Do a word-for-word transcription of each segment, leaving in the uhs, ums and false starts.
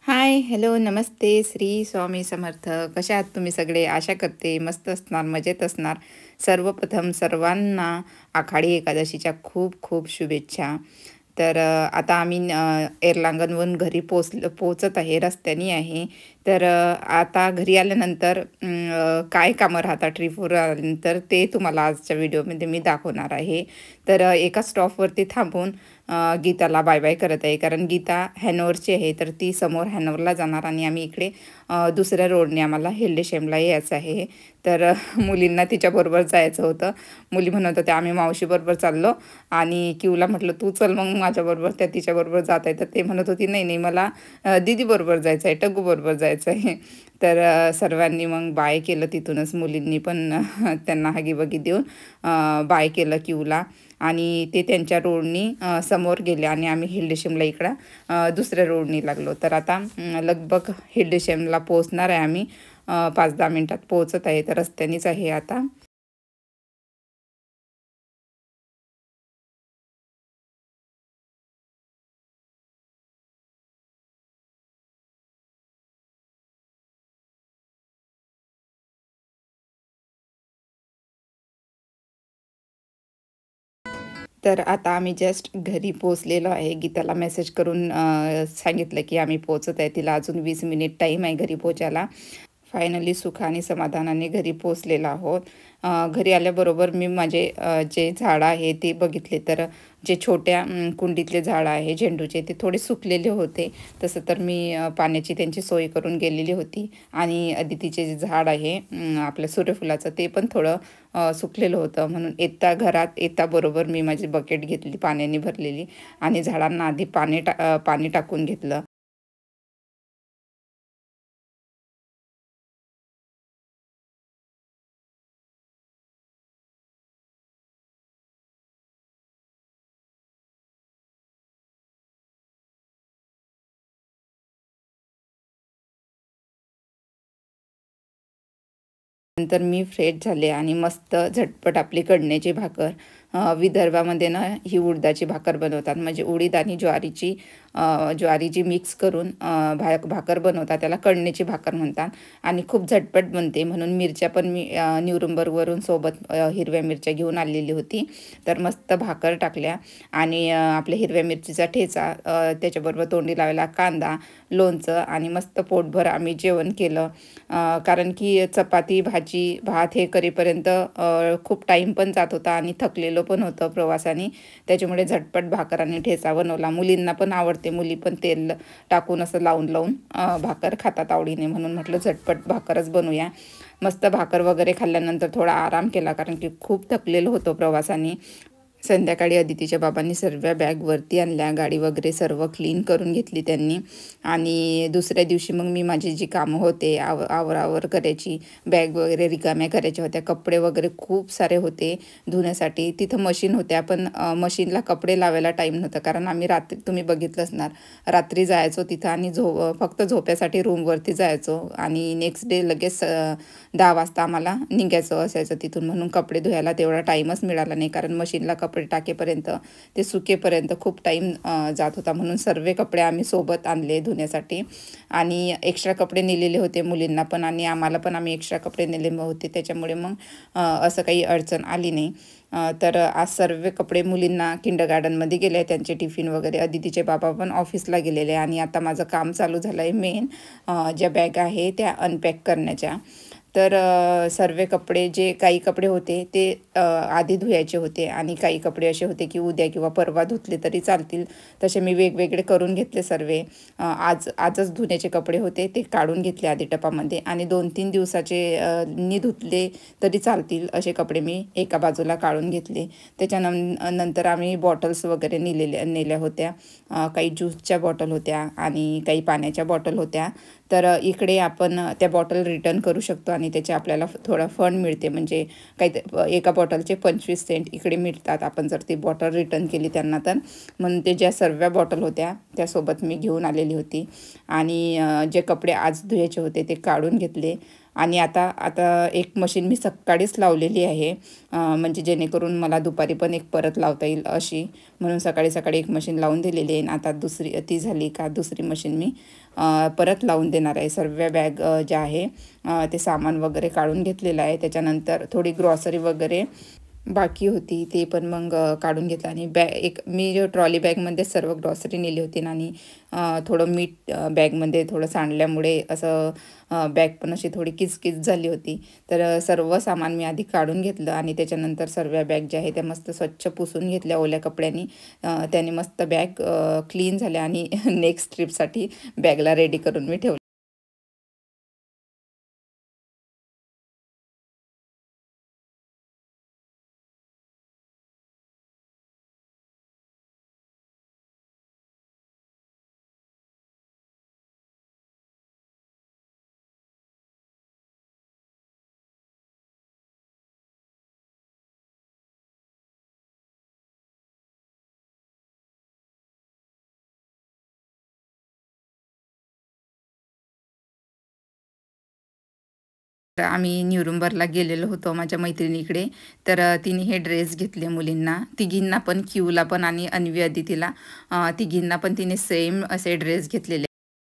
हाय, hello, नमस्ते, श्री स्वामी समर्थ. कशा आहात तुम्ही सगळे? आशा करते मस्त असणार, मजेत असणार. सर्वप्रथम सर्वांना आषाढी एकादशीच्या खूप खूप शुभेच्छा. तर अ, आता आम्ही अ, एर्लांगणवरून घरी पोचल पोहोचत आहे, रस्त्याने आहे. तर अ, आता घरी आल्यानंतर अं, अ, काय कामं राहतात ट्रिपवर आल्यानंतर ते तुम्हाला आजच्या व्हिडिओमध्ये मी दाखवणार आहे. तर अ, एका स्टॉपवरती थांबून अ, गीताला बाय बाय करत आहे, कारण गीता हॅनोवरची आहे. तर ती समोर हॅनोवरला जाणार आणि आम्ही इकडे अ, दुसऱ्या रोडने आम्हाला हिल्डेशेमला यायचं आहे. तर अ, मुलींना तिच्याबरोबर जायचं होतं. मुली म्हणत होत्या आम्ही मावशीबरोबर चाललो आणि क्यूला म्हटलं तू चल मग माझ्याबरोबर. त्या तिच्याबरोबर जात आहे. तर ते म्हणत होती नाही नाही मला अ, दीदीबरोबर जायचं आहे, टग्गूबरोबर जायचं आहे. तर अ, सर्वांनी मग बाय केलं तिथूनच. मुलींनी पण अ, त्यांना हगीबगी देऊन अ, बाय केलं क्यूला आणि ते त्यांच्या रोडनी अ, समोर गेले आणि आम्ही हिल्डेशेमला इकडं अ, दुसऱ्या रोडनी लागलो. तर आता अं, लगभग हिल्डेशेमला पोहोचणार आहे आम्ही. अ, पाच दहा मिनिटात पोहोचत आहे. तर रस्त्यानेच आहे आता. तर आता आम्ही जस्ट घरी पोहोचलेलो आहे. गीताला मेसेज करून अ, सांगितलं की आम्ही पोहोचत आहे. तिला अजून वीस मिनिट टाईम आहे घरी पोहोचायला. फायनली सुख आणि समाधानाने घरी पोहोचलेलो आहोत. अ, घरी आल्याबरोबर मी माझे अ, जे झाडं आहे ते बघितले. तर जे छोट्या अं, कुंडीतले झाडं आहे झेंडूचे ते थोडे सुकलेले होते. तसं तर मी अ, पाण्याची त्यांची सोय करून गेलेली होती आणि अदितीचे जे झाड आहे अं, आपलं सूर्यफुलाचं ते पण थोडं अ, सुकलेलं होतं. म्हणून येता घरात येता बरोबर मी माझी बकेट घेतली पाण्याने भरलेली आणि झाडांना आधी पाणी टा अ, पाणी टाकून घेतलं. नंतर मी फ्रेश झाले आणि मस्त झटपट आपली कणण्याची भाकर. अ, विदर्भामध्ये ना ही उडदाची भाकर बनवतात, म्हणजे उडीद आणि ज्वारीची अ, ज्वारीची मिक्स करून अ, भा भाकर बनवतात. त्याला कणण्याची भाकर म्हणतात आणि खूप झटपट बनते. म्हणून मिरच्या पण मी अ, न्यूरमबर्गवरून सोबत अ, हिरव्या मिरच्या घेऊन आलेली होती. तर मस्त भाकर टाकल्या आणि अ, आपल्या हिरव्या मिरचीचा ठेचा, अ, त्याच्याबरोबर तोंडी लावायला कांदा, लोणचं आणि मस्त पोटभर आम्ही जेवण केलं. अ, कारण की चपाती, भाजी, भात हे करेपर्यंत अ, खूप टाईम पण जात होता आणि थकलेलो पण होतं प्रवासाने. त्याच्यामुळे झटपट भाकर आणि ठेचा बनवला. मुलींना पण आवडते. मुली पण तेल टाकून असं लावून लावून अ, भाकर खातात आवडीने. म्हणून म्हटलं झटपट भाकरच बनवूया. मस्त भाकर वगैरे खाल्ल्यानंतर थोडा आराम केला, कारण की खूप थकलेलो होतो प्रवासाने. संध्याकाळी अदितीच्या बाबांनी सर्व बॅग वरती आणल्या, गाडी वगैरे सर्व क्लीन करून घेतली त्यांनी आणि दुसऱ्या दिवशी मग मी माझी जी कामं होते आव आवरावर करायची, बॅग वगैरे रिकाम्या करायच्या होत्या, कपडे वगैरे खूप सारे होते धुण्यासाठी. तिथं मशीन होत्या पण अ, मशीनला कपडे लावायला टाईम नव्हता, कारण आम्ही रात्री तुम्ही बघितलं असणार रात्री जायचो तिथं आणि झो फक्त झोप्यासाठी रूमवरती जायचो आणि नेक्स्ट डे लगेच अ, दहा वाजता आम्हाला निघायचं असायचं तिथून. म्हणून कपडे धुवायला तेवढा टाईमच मिळाला नाही, कारण मशीनला कपडे टाकेपर्यंत ते सुकेपर्यंत खूप टाईम जात होता. म्हणून सर्व कपडे आम्ही सोबत आणले धुण्यासाठी आणि एक्स्ट्रा कपडे नेलेले होते मुलींना पण आणि आम्हाला पण. आम्ही एक्स्ट्रा कपडे नेले होते, त्याच्यामुळे मग अ, असं काही अडचण आली नाही. अ, तर आज सर्व कपडे मुलींना किंडरगार्टनमध्ये गेले, त्यांचे टिफिन वगैरे. अदितीचे बाबा पण ऑफिसला गेलेले आणि आता माझं काम चालू झालं आहे मेन ज्या बॅग आहे त्या अनपॅक करण्याच्या. तर अ, सर्व कपडे, जे काही कपडे होते ते अ, आधी धुवायचे होते आणि काही कपडे असे होते की उद्या किंवा परवा धुतले तरी चालतील. तसे मी वेगवेगळे करून घेतले सर्व. अ, आज आजच धुण्याचे कपडे होते ते काढून घेतले आधी टपामध्ये आणि दोन तीन दिवसाचे अ, नी धुतले तरी चालतील असे कपडे मी एका बाजूला काढून घेतले. त्याच्यानं नंतर आम्ही बॉटल्स वगैरे नेलेल्या नेल्या होत्या. अ, काही ज्यूसच्या बॉटल होत्या आणि काही पाण्याच्या बॉटल होत्या. तर अ, इकडे आपण अ, त्या बॉटल रिटर्न करू शकतो आणि त्याचे आपल्याला थोडा फंड मिळते. म्हणजे काही ते- एका बॉटलचे पंचवीस सेंट इकडे मिळतात आपण जर ती बॉटल रिटर्न केली त्यांना तर. म्हणून ते ज्या सर्व बॉटल होत्या त्यासोबत मी घेऊन आलेली होती आणि अ, जे कपडे आज धुवायचे होते ते काढून घेतले आणि आता आता एक मशीन मी सकाळीच लावलेली आहे, म्हणजे जेणेकरून मला दुपारी पण एक परत लावता येईल अशी, म्हणून सकाळी सकाळी एक मशीन लावून दिलेली आहे. आता दुसरी ती झाली का दुसरी मशीन मी परत लावून देणार आहे. सर्व बॅग ज्या आहे ते सामान वगैरे काढून घेतलेलं आहे. त्याच्यानंतर थोडी ग्रॉसरी वगैरे बाकी होती ते पण मग काढून घेतलं आणि बॅ एक मी जो ट्रॉली बॅगमध्ये सर्व ग्रॉसरी नेली होती ना, आणि थोडं मीठ बॅगमध्ये थोडं सांडल्यामुळे असं बॅग पण अशी थोडी किचकिच झाली होती. तर सर्व सामान मी आधी काढून घेतलं आणि त्याच्यानंतर सर्व बॅग ज्या आहे त्या मस्त स्वच्छ पुसून घेतल्या ओल्या कपड्यांनी. त्याने मस्त बॅग क्लीन झाल्या आणि नेक्स्ट ट्रिपसाठी बॅगला रेडी करून मी ठेवलं. तर आम्ही न्यूरुंबरला गेलेलो होतो माझ्या मैत्रिणीकडे. तर अ, तिने हे ड्रेस घेतले मुलींना, तिघींना पण, क्यूला पण आणि अन्वी अदितीला, अ, तिघींना पण तिने सेम असे ड्रेस घेतलेले.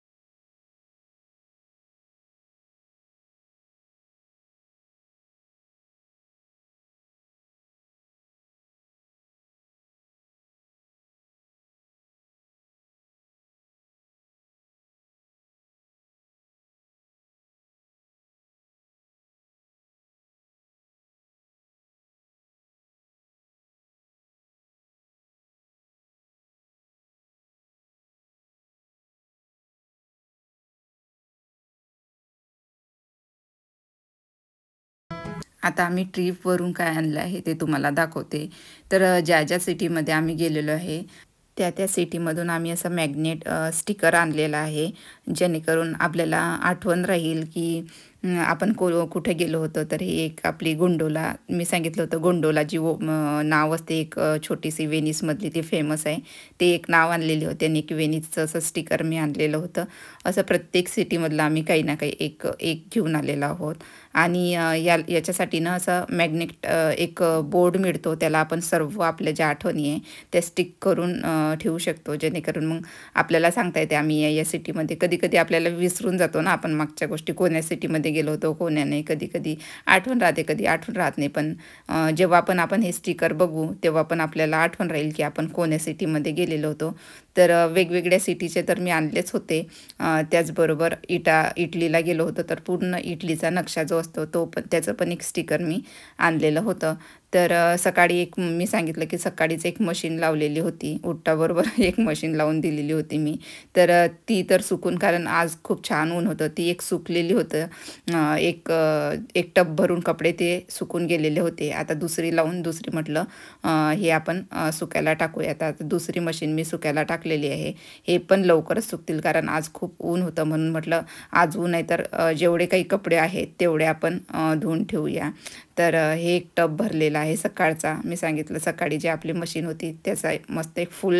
आता आम्ही ट्रिपवरून काय आणलं आहे ते तुम्हाला दाखवते. तर अ, ज्या ज्या सिटीमध्ये आम्ही गेलेलो आहे त्या त्या सिटीमधून आम्ही असं मॅग्नेट स्टिकर आणलेला आहे, जेणेकरून आपल्याला आठवण राहील की अं, आपण को कुठे गेलो होतो. तर ही एक आपली गोंडोला, मी सांगितलं होतं गोंडोला जी वो म, नाव असते एक अ, छोटीशी वेनिसमधली, ती फेमस आहे. ते एक नाव आणलेले होते आणि एक वेनिसचं असं स्टिकर मी आणलेलं होतं. असं प्रत्येक सिटीमधलं आम्ही काही ना काही एक एक घेऊन आलेलो आहोत. आणि अ, या याच्यासाठी ना असं मॅग्नेट एक बोर्ड मिळतो, त्याला आपण सर्व आपल्या ज्या आठवणी आहे त्या स्टिक करून अ, ठेवू शकतो, जेणेकरून मग आपल्याला सांगता येते आम्ही या या सिटीमध्ये. कधी कधी आपल्याला विसरून जातो ना आपण मागच्या गोष्टी, कोण्या सिटीमध्ये गेलो होतो कोण्या नाही. कधी कधी आठवण राहते, कधी आठवण राहत नाही. पण अ, जेव्हा पण आपण हे स्टिकर बघू तेव्हा पण आपल्याला आठवण राहील की आपण कोण्या सिटीमध्ये गेलेलो होतो. तर अ, वेगवेगळ्या सिटीचे तर मी आणलेच होते. अ, त्याचबरोबर इटा इटलीला गेलो होतो तर पूर्ण इटलीचा नक्षा जो असतो तो पण, त्याचं पण एक स्टिकर मी आणलेलं होतं. तर अ, सकाळी एक मी सांगितलं की सकाळीच एक मशीन लावलेली होती, उठल्याबरोबर एक मशीन लावून दिलेली होती मी. तर अ, ती तर सुकून, कारण आज खूप छान ऊन होतं, ती एक सुकलेली होतं. अ, एक अ, एक टब भरून कपडे ते सुकून गेलेले होते. आता दुसरी लावून दुसरी म्हटलं अ, हे आपण अ, सुकायला टाकूया. आता दुसरी मशीन मी सुकायला टाकलेली आहे. हे पण लवकरच सुकतील, कारण आज खूप ऊन होतं म्हणून म्हटलं आज ऊन आहे तर अ, जेवढे काही कपडे आहेत तेवढे आपण अ, धुवून ठेवूया. तर अ, हे एक टब भरलेला आहे सकाळचा, मी सांगितलं सकाळी जी आपली मशीन होती त्याचा एक मस्त एक फुल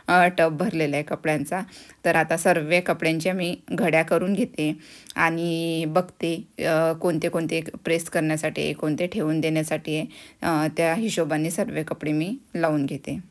टब भरलेला आहे कपड्यांचा. तर आता सर्व कपड्यांच्या मी घड्या करून घेते आणि बघते अ, कोणते कोणते प्रेस करण्यासाठी आहे, कोणते ठेवून देण्यासाठी आहे. अ, त्या हिशोबाने सर्व कपडे मी लावून घेते.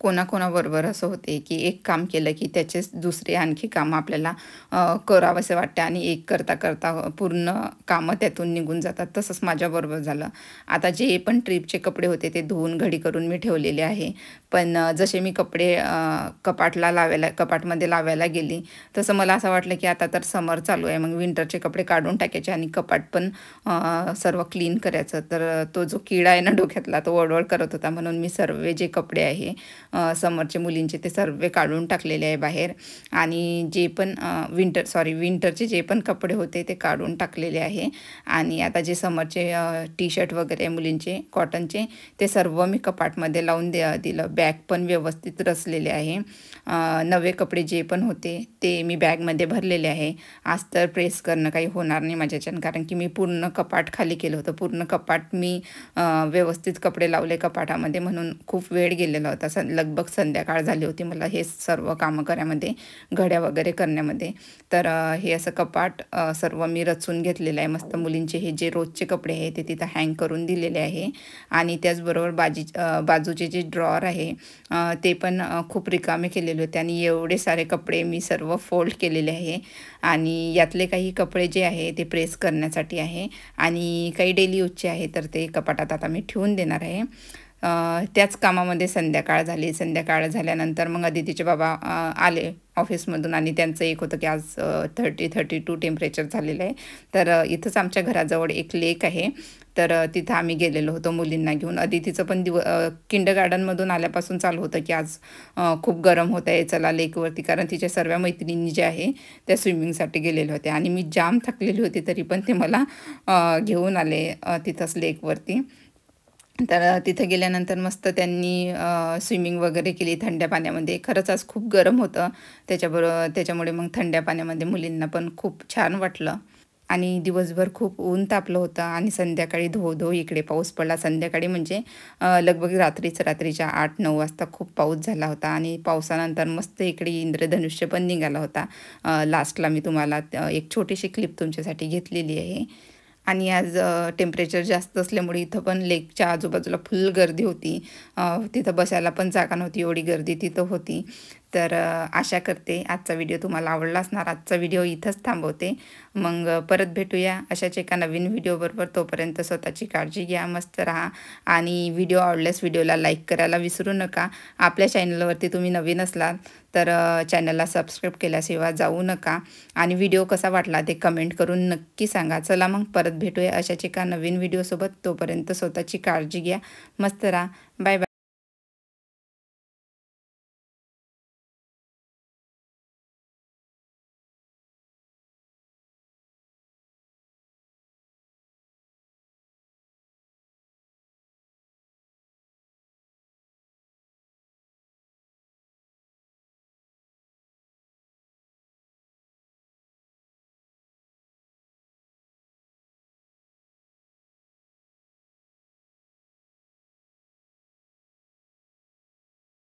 कोणाकोणाबरोबर असं होते की एक काम केलं की त्याचेच दुसरे आणखी कामं आपल्याला अ, करावंसे वाटते आणि एक करता करता पूर्ण कामं त्यातून निघून जातात. तसंच माझ्याबरोबर झालं. आता जे पण ट्रिपचे कपडे होते ते धुवून घडी करून मी ठेवलेले आहे. पण अ, जसे मी कपडे अ, कपाटला लावायला कपाटमध्ये लावायला गेली, तसं मला असं वाटलं की आता तर समर चालू आहे, मग विंटरचे कपडे काढून टाकायचे आणि कपाट पण अ, सर्व क्लीन करायचं. तर तो जो किडा आहे ना डोक्यातला, तो वळवळ करत होता. म्हणून मी सर्व जे कपडे आहे अ, समरचे मुलींचे ते सर्व काढून टाकलेले आहे बाहेर आणि जे पण अ, विंटर सॉरी विंटरचे जे पण कपडे होते ते काढून टाकलेले आहे आणि आता जे समरचे टी शर्ट वगैरे मुलींचे कॉटनचे ते सर्व मी कपाटमध्ये लावून दे दिलं. बॅग पण व्यवस्थित रचलेले आहे. अ, नवे कपडे जे पण होते ते मी बॅगमध्ये भरलेले आहे. आज तर प्रेस करणं काही होणार नाही माझ्याच्यानं, कारण की मी पूर्ण कपाट खाली केलं होतं. पूर्ण कपाट मी अ, व्यवस्थित कपडे लावले कपाटामध्ये, म्हणून खूप वेळ गेलेला होता. स लगभग संध्याकाळ झाली होती मला हे सर्व कामं करायमध्ये, घड्या वगैरे करण्यामध्ये. तर अ, हे असं कपाट अ, सर्व मी रचून घेतलेलं आहे. मस्त मुलींचे हे जे रोजचे कपडे आहे ते तिथं हँग करून दिलेले आहे आणि त्याचबरोबर बाजी अ, बाजूचे जे ड्रॉवर आहे अ, ते पण अ, खूप रिकामे केलेले होते आणि एवढे सारे कपडे मी सर्व फोल्ड केलेले आहे आणि यातले काही कपडे जे आहे ते प्रेस करण्यासाठी आहे आणि काही डेली यूजचे आहे, तर ते कपाटात आता मी ठेवून देणार आहे. अ, त्याच कामामध्ये संध्याकाळ झाली. संध्याकाळ झाल्यानंतर मग अदितीचे बाबा अ, आले ऑफिसमधून आणि त्यांचं एक होतं की आज थर्टी थर्टी टू टेम्परेचर झालेलं आहे. तर अ, इथंच आमच्या घराजवळ एक लेक आहे, तर अ, तिथं आम्ही गेलेलो होतो मुलींना घेऊन. अदितीचं पण दिव किंडरगार्टनमधून आल्यापासून चालू होतं की आज अ, खूप गरम होत आहे, चला लेकवरती, कारण तिच्या सर्व मैत्रिणी ज्या आहे त्या स्विमिंगसाठी गेलेल्या होत्या आणि मी जाम थकलेली होती, तरी पण ते मला अ, घेऊन आले अ, तिथंच लेकवरती. तर अ, तिथं गेल्यानंतर मस्त त्यांनी अ, स्विमिंग वगैरे केली थंड्या पाण्यामध्ये. खरंच आज खूप गरम होतं, त्याच्याबरोबर त्याच्यामुळे मग थंड्या पाण्यामध्ये मुलींना पण खूप छान वाटलं आणि दिवसभर खूप ऊन तापलं होतं आणि संध्याकाळी धो-धो इकडे पाऊस पडला. संध्याकाळी म्हणजे अ, लगभग रात्रीच रात्रीच्या आठ नऊ वाजता खूप पाऊस झाला होता आणि पावसानंतर मस्त इकडे इंद्रधनुष्य पण निघाला होता. अ, लास्टला मी तुम्हाला त एक छोटीशी क्लिप तुमच्यासाठी घेतलेली आहे. आणि आज अ, टेम्परेचर जास्त असल्यामुळे इथं पण लेकच्या आजूबाजूला फुल गर्दी होती. अ, तिथं बसायला पण जागा नव्हती, एवढी गर्दी तिथं होती. तर अ, आशा करते आजचा व्हिडिओ तुम्हाला आवडला असणार. आजचा व्हिडिओ इथंच थांबवते. मग अ, परत भेटूया अशाच एका नवीन व्हिडिओबरोबर. तोपर्यंत स्वतःची काळजी घ्या, मस्त राहा आणि व्हिडिओ आवडल्यास व्हिडिओला लाईक करायला विसरू नका. आपल्या चॅनलवरती तुम्ही नवीन असलात तर अ, चॅनलला सबस्क्राईब केल्याशिवाय जाऊ नका आणि व्हिडिओ कसा वाटला ते कमेंट करून नक्की सांगा. चला मग परत भेटूया अशाच एका नवीन व्हिडिओसोबत. तोपर्यंत स्वतःची काळजी घ्या, मस्त राहा. Bye bye.